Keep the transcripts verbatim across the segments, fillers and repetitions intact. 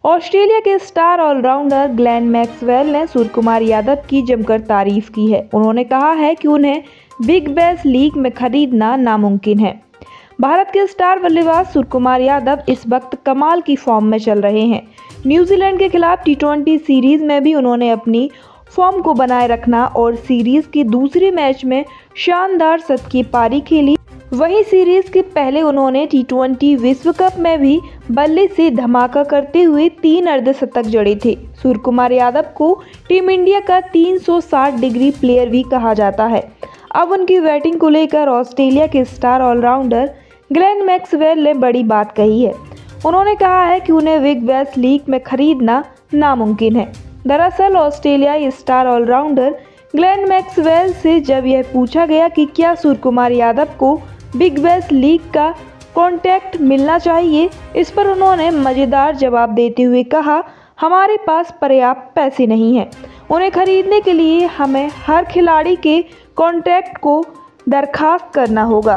Australia के star allrounder Glenn Maxwell ने सूर्य कुमार यादव की जमकर तारीफ की है। उन्होंने कहा है कि उन्हें बिग बैश लीग में खरीदना नामुमकिन है। भारत के स्टार बल्लेबाज सूर्य कुमार यादव इस वक्त कमाल की फॉर्म में चल रहे हैं। न्यूजीलैंड के खिलाफ टी ट्वेंटी सीरीज में भी उन्होंने अपनी फॉर्म को बनाए रखना और सीरीज के दूसरे मैच में शानदार शतकीय पारी खेली। वहीं सीरीज के पहले उन्होंने टी ट्वेंटी विश्व कप में भी बल्ले से धमाका करते हुए तीन अर्धशतक जड़े थे। सूर्य कुमार यादव को टीम इंडिया का तीन सौ साठ डिग्री प्लेयर भी कहा जाता है। अब उनकी बैटिंग को लेकर ऑस्ट्रेलिया के स्टार ऑलराउंडर ग्लेन मैक्सवेल ने बड़ी बात कही है। उन्होंने कहा है कि उन्हें बिग बैश लीग में खरीदना नामुमकिन है। दरअसल ऑस्ट्रेलियाई स्टार ऑलराउंडर ग्लेन मैक्सवेल से जब यह पूछा गया कि क्या सूर्य कुमार यादव को बिग बैश लीग का कॉन्ट्रैक्ट मिलना चाहिए, इस पर उन्होंने मज़ेदार जवाब देते हुए कहा, हमारे पास पर्याप्त पैसे नहीं हैं। उन्हें खरीदने के लिए हमें हर खिलाड़ी के कॉन्ट्रैक्ट को दरखास्त करना होगा।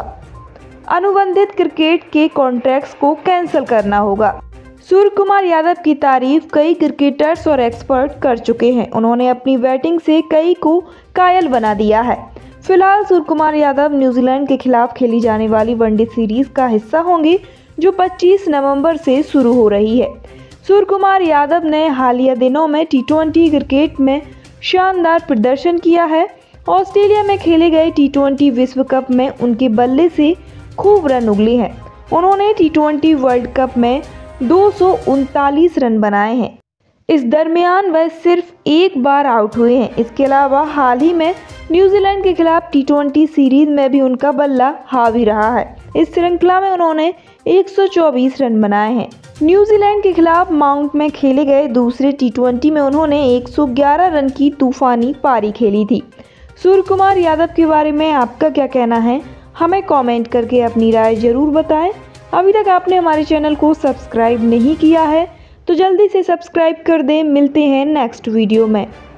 अनुबंधित क्रिकेट के कॉन्ट्रैक्ट्स को कैंसिल करना होगा। सूर्य कुमार यादव की तारीफ कई क्रिकेटर्स और एक्सपर्ट कर चुके हैं। उन्होंने अपनी बैटिंग से कई को कायल बना दिया है। फिलहाल सूर्य कुमार यादव न्यूजीलैंड के खिलाफ खेली जाने वाली वनडे सीरीज का हिस्सा होंगे, जो पच्चीस नवंबर से शुरू हो रही है। सूर्य कुमार यादव ने हालिया दिनों में टी ट्वेंटी क्रिकेट में शानदार प्रदर्शन किया है। ऑस्ट्रेलिया में खेले गए टी ट्वेंटी विश्व कप में उनके बल्ले से खूब रन उगले हैं। उन्होंने टी ट्वेंटी वर्ल्ड कप में दो सौ उनतालीस रन बनाए हैं। इस दरमियान वह सिर्फ एक बार आउट हुए हैं। इसके अलावा हाल ही में न्यूजीलैंड के खिलाफ टी ट्वेंटी सीरीज में भी उनका बल्ला हावी रहा है। इस श्रृंखला में उन्होंने एक सौ चौबीस रन बनाए हैं। न्यूजीलैंड के खिलाफ माउंट में खेले गए दूसरे टी ट्वेंटी में उन्होंने एक सौ ग्यारह रन की तूफानी पारी खेली थी। सूर्य कुमार यादव के बारे में आपका क्या कहना है, हमें कमेंट करके अपनी राय जरूर बताएं। अभी तक आपने हमारे चैनल को सब्सक्राइब नहीं किया है तो जल्दी से सब्सक्राइब कर दें। मिलते हैं नेक्स्ट वीडियो में।